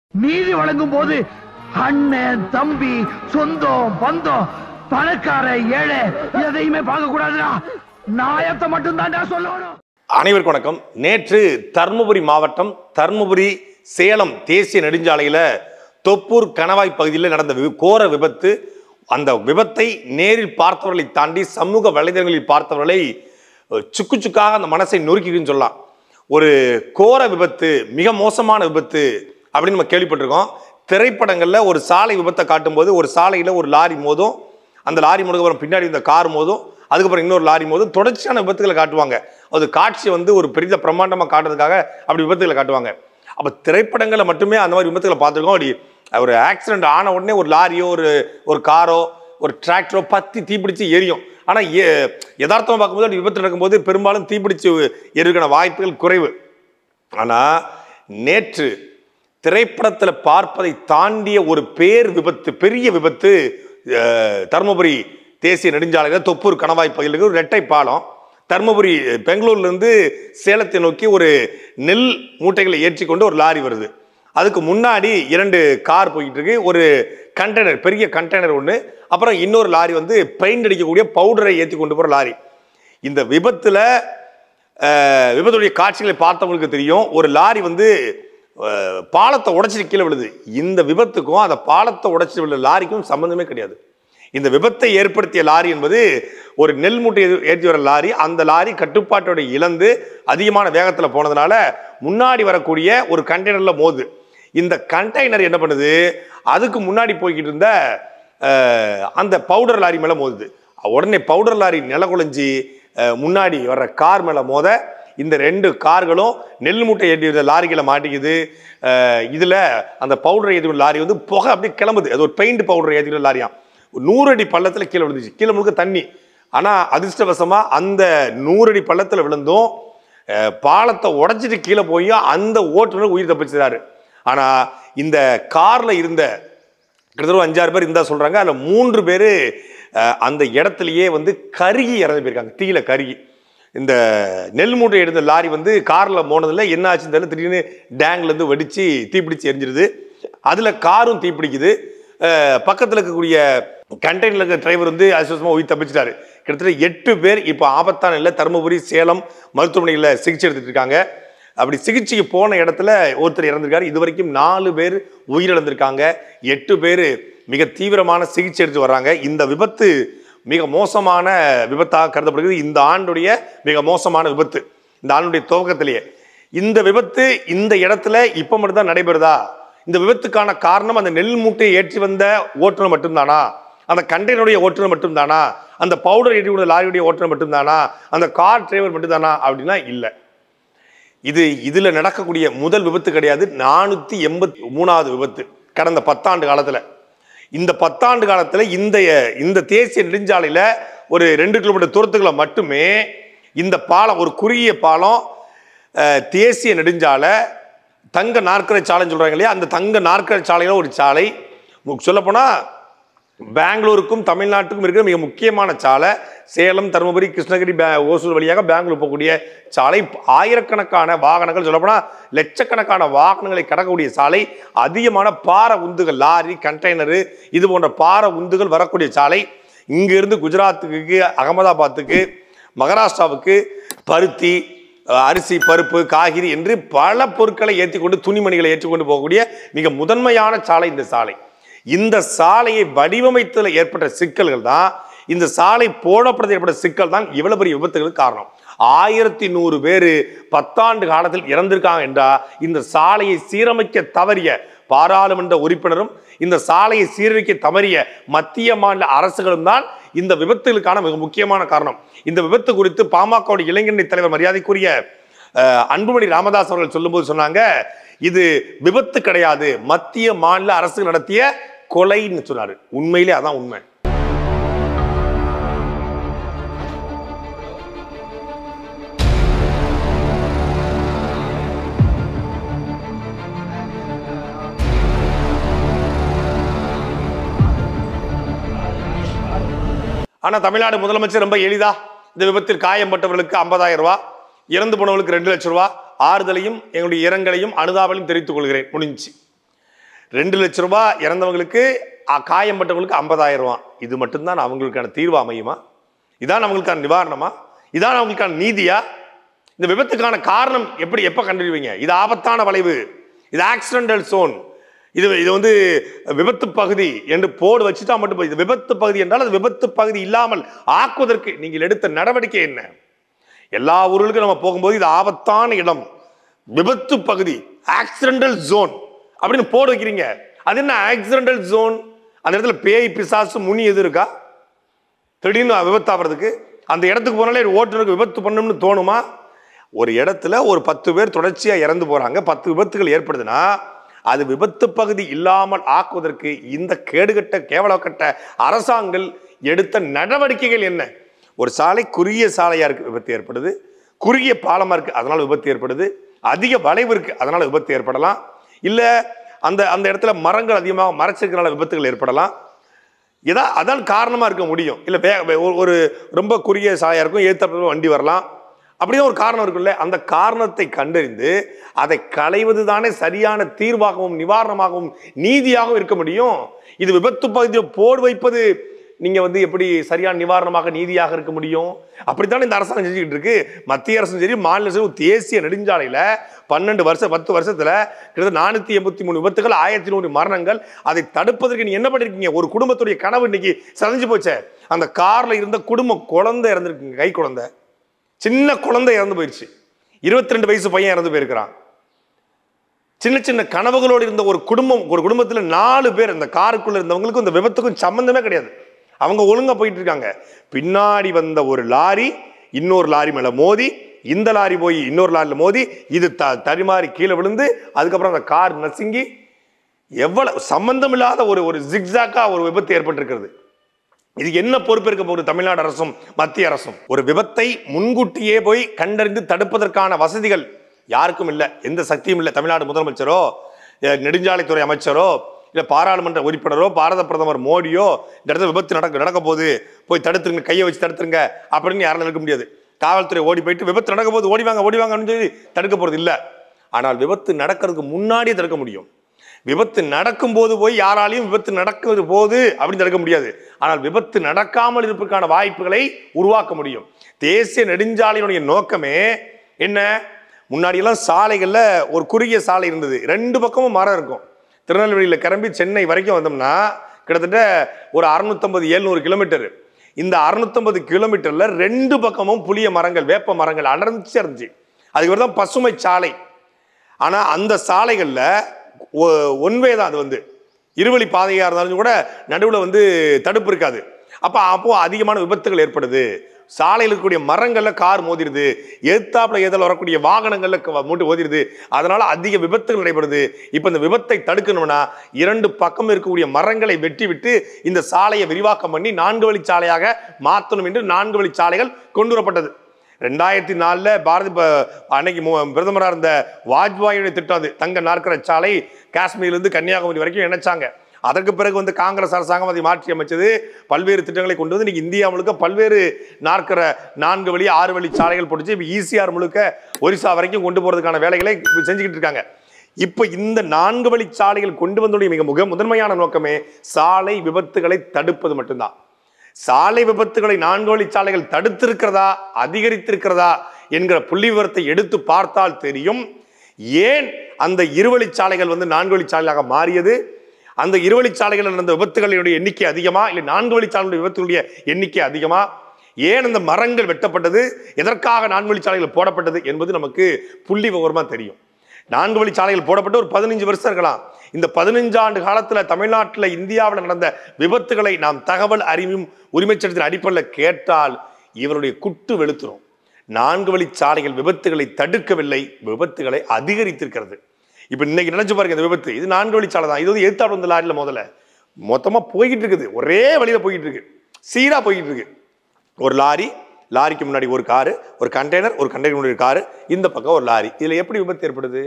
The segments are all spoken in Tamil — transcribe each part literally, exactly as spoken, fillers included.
நீதி வழங்கும் போது அண்ணன் தம்பி சொந்தம் பந்தம் பணக்கார ஏழை எதையுமே பார்க்க கூடாதுடா. நாயத்தை மட்டும் தான்டா சொல்லணும். அனைவருக்கும் வணக்கம். நேற்று தர்மபுரி மாவட்டம் தர்மபுரி சேலம் தேசிய நெடுஞ்சாலையில தொப்பூர் கணவாய் பகுதியில் நடந்த கோர விபத்து. அந்த விபத்தை நேரில் பார்த்தவர்களை தாண்டி சமூக வலைதளங்களில் பார்த்தவர்களை சுக்கு சுக்காக அந்த மனசை நொறுக்கின்னு சொல்லலாம். ஒரு கோர விபத்து, மிக மோசமான விபத்து அப்படின்னு நம்ம கேள்விப்பட்டிருக்கோம். திரைப்படங்கள்ல ஒரு சாலை விபத்தை காட்டும் போது ஒரு சாலையில ஒரு லாரி மோதும், அந்த லாரி மோதுக்கு பின்னாடி இந்த கார் மோதும், அதுக்கப்புறம் இன்னொரு லாரி மோதும், தொடர்ச்சியான விபத்துகளை காட்டுவாங்க. அது காட்சியை வந்து ஒரு பெரிய பிரம்மாண்டமா காட்டுறதுக்காக அப்படி விபத்துகளை காட்டுவாங்க. அப்ப திரைப்படங்களை மட்டுமே அந்த மாதிரி விபத்துகளை பார்த்துருக்கோம். அப்படி ஒரு ஆக்சிடென்ட் ஆன உடனே ஒரு லாரியோ ஒரு ஒரு காரோ ஒரு டிராக்டரோ பத்தி தீப்பிடிச்சு எரியும். ஆனா யதார்த்தமா பார்க்கும்போது அப்படி விபத்து நடக்கும்போது பெரும்பாலும் தீப்பிடிச்சு எரிக்கான வாய்ப்புகள் குறைவு. ஆனா நேற்று திரைப்படத்தில் பார்ப்பதை தாண்டிய ஒரு பேர் விபத்து, பெரிய விபத்து தர்மபுரி தேசிய நெடுஞ்சாலையில் தொப்பூர் கணவாய் பகுதியில் ஒரு இரட்டை பாலம். தர்மபுரி பெங்களூர்ல இருந்து சேலத்தை நோக்கி ஒரு நெல் மூட்டைகளை ஏற்றி கொண்டு ஒரு லாரி வருது. அதுக்கு முன்னாடி இரண்டு கார் போயிட்டு இருக்கு. ஒரு கண்டெய்னர், பெரிய கண்டெய்னர் ஒன்று, அப்புறம் இன்னொரு லாரி வந்து பெயிண்ட் அடிக்கக்கூடிய பவுடரை ஏற்றி கொண்டு போற லாரி. இந்த விபத்துல விபத்துடைய காட்சிகளை பார்த்தவங்களுக்கு தெரியும். ஒரு லாரி வந்து பாலத்தை உடைச்சிட்டு கீழே விழுது. இந்த விபத்துக்கும் அந்த பாலத்தை உடைச்சிட்டு விழுந்த லாரிக்கும் சம்பந்தமே கிடையாது. இந்த விபத்தை ஏற்படுத்திய லாரி என்பது ஒரு நெல் மூட்டை ஏற்றி வர லாரி. அந்த லாரி கட்டுப்பாட்டோட இழந்து அதிகமான வேகத்தில் போனதுனால முன்னாடி வரக்கூடிய ஒரு கண்டெய்னர்ல மோது. இந்த கண்டெய்னர் என்ன பண்ணுது, அதுக்கு முன்னாடி போய்கிட்டு இருந்த அந்த பவுடர் லாரி மேல மோதுது. உடனே பவுடர் லாரி நில குலைஞ்சி முன்னாடி வர்ற கார் மேல மோத இந்த ரெண்டு கார்களும் நெல் மூட்டை ஏற்றி லாரிகளை மாட்டிக்குது. இதுல அந்த பவுடர் ஏற்றி லாரி வந்து புகை அப்படியே கிளம்புது. அது ஒரு பெயிண்ட் பவுடர் ஏற்றி லாரியா நூறு அடி பள்ளத்துல கீழே விழுந்துச்சு. கீழே முழுக்க தண்ணி. ஆனா அதிர்ஷ்டவசமா அந்த நூறு அடி பள்ளத்துல விழுந்தும் பாலத்தை உடைச்சிட்டு கீழே போய் அந்த ஓட்டுநர் உயிர் தப்பிச்சிட்டாரு. ஆனா இந்த கார்ல இருந்த கிட்டத்தட்ட அஞ்சாறு பேர் இருந்தா சொல்றாங்க. அதுல மூன்று பேரு அந்த இடத்துலயே வந்து கருகி இறந்து போயிருக்காங்க, தீயில கருகி. இந்த நெல் மூட்டை எடுத்த லாரி வந்து கார்ல போனதுல என்ன ஆச்சுன்னு தெரியல, திடீர்னு டேங்க்ல இருந்து வெடிச்சு தீப்பிடிச்சு எரிஞ்சிருது. அதுல காரும் தீப்பிடிக்குது. பக்கத்தில் இருக்கக்கூடிய கண்டெய்னர்ல இருக்க டிரைவர் வந்து அதிர்ஷ்டமா உயிர் தப்பிச்சிட்டாரு. கிட்டத்தட்ட எட்டு பேர் இப்போ ஆபத்தான இல்லை தருமபுரி சேலம் மருத்துவமனையில் சிகிச்சை எடுத்துட்டு இருக்காங்க. அப்படி சிகிச்சைக்கு போன இடத்துல ஒருத்தர் இறந்திருக்காரு. இது வரைக்கும் நாலு பேர் உயிரிழந்திருக்காங்க. எட்டு பேர் மிக தீவிரமான சிகிச்சை எடுத்து வர்றாங்க. இந்த விபத்து மிக மோசமான விபத்தாக கருதப்படுகிறது. இந்த ஆண்டுடைய மிக மோசமான விபத்து, இந்த ஆண்டுடைய துவக்கத்திலேயே. இந்த விபத்து இந்த இடத்துல இப்ப மட்டும்தான் நடைபெறுதா? இந்த விபத்துக்கான காரணம் அந்த நெல் மூட்டையை ஏற்றி வந்த ஓட்டுநர் மட்டும்தானா? அந்த கண்டெய்னருடைய ஓட்டுநர் மட்டும்தானா? அந்த பவுடர் ஏற்றி வந்த லாரியுடைய ஓட்டுநர் மட்டும்தானா? அந்த கார் டிரைவர் மட்டும்தானா? அப்படின்னா இல்லை. இது இதுல நடக்கக்கூடிய முதல் விபத்து கிடையாது. நானூத்தி எண்பத்தி மூணாவது விபத்து கடந்த பத்தாண்டு காலத்துல. இந்த பத்தாண்டு காலத்துல இந்த இந்த தேசிய நெடுஞ்சாலையில ஒரு ரெண்டு கிலோமீட்டர் தூரத்துக்குள்ள மட்டுமே இந்த பாலம், ஒரு குறுகிய பாலம், தேசிய நெடுஞ்சாலை, தங்க நாற்கரை சாலைன்னு சொல்றாங்க இல்லையா, அந்த தங்க நாற்கரை சாலையில ஒரு சாலை. சொல்லப்போனா பெங்களூருக்கும் தமிழ்நாட்டுக்கும் இருக்கிற மிக முக்கியமான சாலை. சேலம், தருமபுரி, கிருஷ்ணகிரி, ஓசூர் வழியாக பெங்களூர் போகக்கூடிய சாலை. ஆயிரக்கணக்கான வாகனங்கள், சொல்லப்போனா லட்சக்கணக்கான வாகனங்களை கடக்கக்கூடிய சாலை. அதிகமான பார உந்துகள், லாரி, கண்டெய்னரு, இது போன்ற பார உந்துகள் வரக்கூடிய சாலை. இங்கிருந்து குஜராத்துக்கு, அகமதாபாத்துக்கு, மகாராஷ்டிராவுக்கு பருத்தி, அரிசி, பருப்பு, காய்கறி என்று பல பொருட்களை ஏற்றிக்கொண்டு, துணிமணிகளை ஏற்றிக்கொண்டு போகக்கூடிய மிக முதன்மையான சாலை இந்த சாலை. இந்த சாலையை வடிவமைத்ததில் ஏற்பட்ட சிக்கல்கள் தான், இந்த சாலை போடப்பட்டது ஏற்பட்ட சிக்கல் தான் இவ்வளவு பெரிய விபத்துகளுக்கு காரணம். ஆயிரத்தி நூறு பேரு பத்தாண்டு காலத்தில் இறந்திருக்காங்க என்றா இந்த சாலையை சீரமைக்க தவறிய பாராளுமன்ற உறுப்பினரும் இந்த சாலையை சீரமைக்க தவறிய மத்திய மாநில அரசுகளும் தான் இந்த விபத்துகளுக்கான மிக முக்கியமான காரணம். இந்த விபத்து குறித்து பாமகவுடைய இளைஞரணி தலைவர் மரியாதைக்குரிய அன்புமணி ராமதாஸ் அவர்கள் சொல்லும்போது சொன்னாங்க, இது விபத்து கிடையாது, மத்திய மாநில அரசு நடத்திய கொலைன்னு சொன்னாரு. உண்மையிலே அதான் உண்மை. ஆனா தமிழ்நாடு முதலமைச்சர் ரொம்ப எளிதா இந்த விபத்தில் காயம்பட்டவர்களுக்கு ஐம்பதாயிரம் ரூபாய், இறந்து போனவர்களுக்கு ரெண்டு லட்சம் ரூபாய் ஆறுதலையும் எங்களுடைய இரங்கலையும் அனுதாபலையும் தெரிவித்துக் கொள்கிறேன். முடிஞ்சு. ரெண்டு லட்சம் ரூபாய் இறந்தவங்களுக்கு காயம்பட்டவங்களுக்கு ஐம்பதாயிரம் ரூபாய். இது மட்டும்தான் அவங்களுக்கான தீர்வு அமையுமா? இதான் அவங்களுக்கான நிவாரணமா? இதான் அவங்களுக்கான நீதியா? இந்த விபத்துக்கான காரணம் எப்படி எப்ப கண்டறிவீங்க? இது ஆபத்தான வளைவு, இது ஆக்சிடென்டல் சோன், இது இது வந்து விபத்து பகுதி என்று போர்டு வச்சுட்டா மட்டும் இது விபத்து பகுதி என்றால் அது விபத்து பகுதி இல்லாமல் ஆக்குவதற்கு நீங்கள் எடுத்த நடவடிக்கை என்ன? எல்லா ஊர்களுக்கும் நம்ம போகும்போது இது ஆபத்தான இடம், விபத்து பகுதி, ஆக்சிடென்டல் ஜோன் அப்படின்னு போர்டு வைக்கிறீங்க. அது என்ன ஆக்சிடென்டல் ஜோன்? அந்த இடத்துல பேய் பிசாசு முனி எது இருக்கா? திடீர்னு விபத்தாகிறதுக்கு அந்த இடத்துக்கு போனாலே ஓட்டுநருக்கு விபத்து பண்ணணும்னு தோணுமா? ஒரு இடத்துல ஒரு பத்து பேர் தொடர்ச்சியா இறந்து போறாங்க, பத்து விபத்துகள் ஏற்படுதுன்னா அது விபத்து பகுதி இல்லாமல் ஆக்குவதற்கு இந்த கேடுகட்ட கேவலக்கட்ட அரசாங்கங்கள் எடுத்த நடவடிக்கைகள் என்ன? ஒரு சாலை குறுகிய சாலையா இருக்கு, விபத்து ஏற்படுது. குறுகிய பாலமா இருக்கு, அதனால விபத்து ஏற்படுது. அதிக வளைவு இருக்கு, அதனால விபத்து ஏற்படலாம். இல்ல அந்த அந்த இடத்துல மரங்கள் அதிகமாக மறைச்சிருக்கனால விபத்துகள் ஏற்படலாம். ஏதா அதான் காரணமா இருக்க முடியும். இல்ல ஒரு ரொம்ப குறுகிய சாலையா இருக்கும், ஏத்த வண்டி வரலாம், அப்படியே ஒரு காரணம் இருக்குல்ல. அந்த காரணத்தை கண்டறிந்து அதை களைவது தானே சரியான தீர்வாகவும் நிவாரணமாகவும் நீதியாகவும் இருக்க முடியும். இது விபத்து பகுதியில் போர்டு வைப்பது நீங்க வந்து எப்படி சரியான நிவாரணமாக நீதியாக இருக்க முடியும்? அப்படித்தானே இந்த அரசாங்கம் செஞ்சுக்கிட்டு இருக்கு. மத்திய அரசும் சரி, மாநில அரசும் தேசிய நெடுஞ்சாலையில பன்னெண்டு வருஷம் பத்து வருஷத்துல கிட்டத்தட்ட நானூத்தி எண்பத்தி மூணு விபத்துகள், ஆயிரத்தி நூறு மரணங்கள். அதை தடுப்பதற்கு நீ என்ன பண்ணிருக்கீங்க? ஒரு குடும்பத்துடைய கனவு இன்னைக்கு சதஞ்சு போச்சே. அந்த கார்ல இருந்த குடும்பம், குழந்தை இறந்துருக்குங்க, கை குழந்தை, சின்ன குழந்தை இறந்து போயிடுச்சு. இருபத்தி ரெண்டு வயசு பையன் இறந்து போயிருக்கிறான். சின்ன சின்ன கனவுகளோடு இருந்த ஒரு குடும்பம், ஒரு குடும்பத்துல நாலு பேர் இந்த காருக்குள்ள இருந்தவங்களுக்கும் இந்த விபத்துக்கும் சம்பந்தமே கிடையாது. அவங்க ஒழுங்கா போயிட்டு இருக்காங்க. பின்னாடி வந்த ஒரு லாரி இன்னொரு லாரி மேல மோதி, இந்த லாரி போய் இன்னொரு லாரில மோதி, இது த தரிமாறி கீழே விழுந்து, அதுக்கப்புறம் அந்த கார் நசுங்கி எவ்வளவு சம்பந்தம் இல்லாத ஒரு ஒரு ஜிக்ஸாக்கா ஒரு விபத்து ஏற்பட்டிருக்கிறது. இதுக்கு என்ன பொறுப்பேற்க போகுது தமிழ்நாடு அரசும் மத்திய அரசும்? ஒரு விபத்தை முன்கூட்டியே போய் கண்டறிந்து தடுப்பதற்கான வசதிகள் யாருக்கும் இல்லை, எந்த சக்தியும் இல்லை. தமிழ்நாடு முதலமைச்சரோ, நெடுஞ்சாலைத்துறை அமைச்சரோ, இல்ல பாராளுமன்ற உறுப்பினரோ, பாரத பிரதமர் மோடியோ இந்த இடத்துல விபத்து நடக்க நடக்க போது போய் தடுத்துருங்க, கையை வச்சு தடுத்துருங்க அப்படின்னு யாரும் இருக்க முடியாது. காவல்துறை ஓடி போயிட்டு விபத்து நடக்க போது ஓடிவாங்க ஓடிவாங்கன்னு சொல்லி தடுக்க போறது இல்லை. ஆனால் விபத்து நடக்கிறதுக்கு முன்னாடியே தடுக்க முடியும். விபத்து நடக்கும் போது போய் யாராலையும் விபத்து நடக்கிறது போது அப்படின்னு தடுக்க முடியாது. ஆனால் விபத்து நடக்காமல் இருப்பதற்கான வாய்ப்புகளை உருவாக்க முடியும். தேசிய நெடுஞ்சாலையினுடைய நோக்கமே என்ன? முன்னாடி எல்லாம் சாலைகள்ல ஒரு குறுகிய சாலை இருந்தது, ரெண்டு பக்கமும் மரம் இருக்கும். திருநெல்வேலியில கிளம்பி சென்னை வரைக்கும் வந்தோம்னா கிட்டத்தட்ட ஒரு அறுநூத்தி ஐம்பது எழுநூறு கிலோமீட்டர். இந்த அறுநூத்தி ஐம்பது கிலோமீட்டர்ல ரெண்டு பக்கமும் புளிய மரங்கள், வேப்ப மரங்கள் அடர்ந்துச்சு இருந்துச்சு. அதுக்கு தான் பசுமை சாலை. ஆனா அந்த சாலைகள்ல ஒன்வே தான், அது வந்து இருவழி பாதையா இருந்தாலும் கூட நடுவில் வந்து தடுப்பு இருக்காது. அப்ப அப்போ அதிகமான விபத்துகள் ஏற்படுது. சாலையில் இருக்கக்கூடிய மரங்கள்ல கார் மோதிருது, எதிர்த்தாப்புல ஏதல் வரக்கூடிய வாகனங்கள்ல மூட்டு மோதிருது. அதனால அதிக விபத்துகள் நடைபெறுது. இப்ப இந்த விபத்தை தடுக்கணும்னா இரண்டு பக்கம் இருக்கக்கூடிய மரங்களை வெட்டி விட்டு இந்த சாலையை விரிவாக்கம் பண்ணி நான்கு வழி சாலையாக மாற்றணும் என்று நான்கு வழி சாலைகள் கொண்டு வரப்பட்டது. ரெண்டாயிரத்தி நாலுல பாரதி அன்னைக்கு பிரதமராக இருந்த வாஜ்பாயுடைய திட்டம் அது. தங்க நாற்கர சாலை காஷ்மீர்லேருந்து கன்னியாகுமரி வரைக்கும் இணைச்சாங்க. அதற்கு பிறகு வந்து காங்கிரஸ் அரசாங்கம் அதை மாற்றி அமைச்சது, பல்வேறு திட்டங்களை கொண்டு வந்து இன்னைக்கு இந்தியா முழுக்க பல்வேறு நாற்கர நான்கு வழி ஆறு வழி சாலைகள் போட்டுச்சு. இப்போ ஈசிஆர் முழுக்க ஒரிசா வரைக்கும் கொண்டு போறதுக்கான வேலைகளை செஞ்சுக்கிட்டு இருக்காங்க. இப்ப இந்த நான்கு வழி சாலைகள் கொண்டு வந்தோடைய மிக முக முதன்மையான நோக்கமே சாலை விபத்துகளை தடுப்பது மட்டும்தான். சாலை விபத்துகளை நான்கு வழி சாலைகள் தடுத்திருக்கிறதா அதிகரித்திருக்கிறதா என்கிற புள்ளி விவரத்தை எடுத்து பார்த்தால் தெரியும் ஏன் அந்த இருவழி சாலைகள் வந்து நான்கு வழி சாலையாக மாறியது. அந்த இருவழி சாலைகள் நடந்த விபத்துகளுடைய எண்ணிக்கை அதிகமா, இல்லை நான்கு வழி சாலைகளுடைய விபத்துகளுடைய எண்ணிக்கை அதிகமா, ஏன் அந்த மரங்கள் வெட்டப்பட்டது, எதற்காக நான்கு வழி சாலைகள் போடப்பட்டது என்பது நமக்கு புள்ளி விவரமா தெரியும். நான்கு வழி சாலைகள் போடப்பட்டு ஒரு பதினஞ்சு வருஷம் இருக்கலாம். இந்த பதினஞ்சு ஆண்டு காலத்துல தமிழ்நாட்டில் இந்தியாவில் நடந்த விபத்துகளை நாம் தகவல் அறிவும் உரிமை சட்டத்தின் அடிப்படையில் கேட்டால் இவருடைய குட்டு வெளுத்துரும். நான்கு வழி சாலைகள் விபத்துகளை தடுக்கவில்லை, விபத்துகளை அதிகரித்திருக்கிறது. இப்ப இன்னைக்கு நினைச்சு பாருங்க, இந்த விபத்து இது நான்கு வழி சாலை தான். இது வந்து எதிர்த்தாப்புல வந்த லாரியில முதல்ல மொத்தமா போய்கிட்டு இருக்குது, ஒரே வழியில போய்கிட்டு இருக்கு, சீரா போய்கிட்டு இருக்கு. ஒரு லாரி, லாரிக்கு முன்னாடி ஒரு காரு, ஒரு கண்டெய்னர், ஒரு கண்டெய்னர் முன்னாடி காரு, இந்த பக்கம் ஒரு லாரி. இதுல எப்படி விபத்து ஏற்படுது?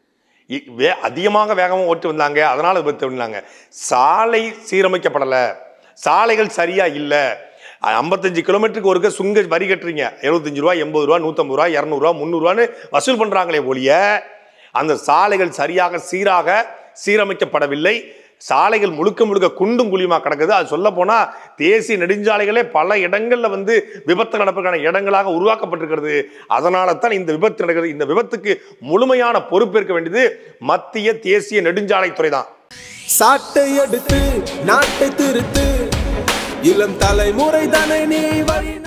வே அதிகமாக வேகமாக ஓட்டு வந்தாங்க, அதனால விபத்து வந்தாங்க. சாலை சீரமைக்கப்படல, சாலைகள் சரியா இல்லை. ஐம்பத்தஞ்சு கிலோமீட்டருக்கு ஒருக்க சுங்க வரி கட்டுறீங்க, எழுபத்தஞ்சு ரூபா எண்பது ரூபா நூற்றம்பது ரூபா இரநூறுவா முந்நூறுவான்னு வசூல் பண்றாங்களே ஒழிய அந்த சாலைகள் சரியாக சீராக சீரமைக்கப்படவில்லை. சாலைகள் முழுக்க முழுக்க குண்டும் குழியுமா கிடக்குது. அது சொல்ல போனா தேசிய நெடுஞ்சாலைகளே பல இடங்கள்ல வந்து விபத்து நடப்பதற்கான இடங்களாக உருவாக்கப்பட்டிருக்கிறது. அதனால தான் இந்த விபத்து நடக்கிறது. இந்த விபத்துக்கு முழுமையான பொறுப்பேற்க வேண்டியது மத்திய தேசிய நெடுஞ்சாலைத்துறை தான். சாட்டை எடுத்து நாட்டை திருத்து, இளம் தலைமுறை தானே நீ வழி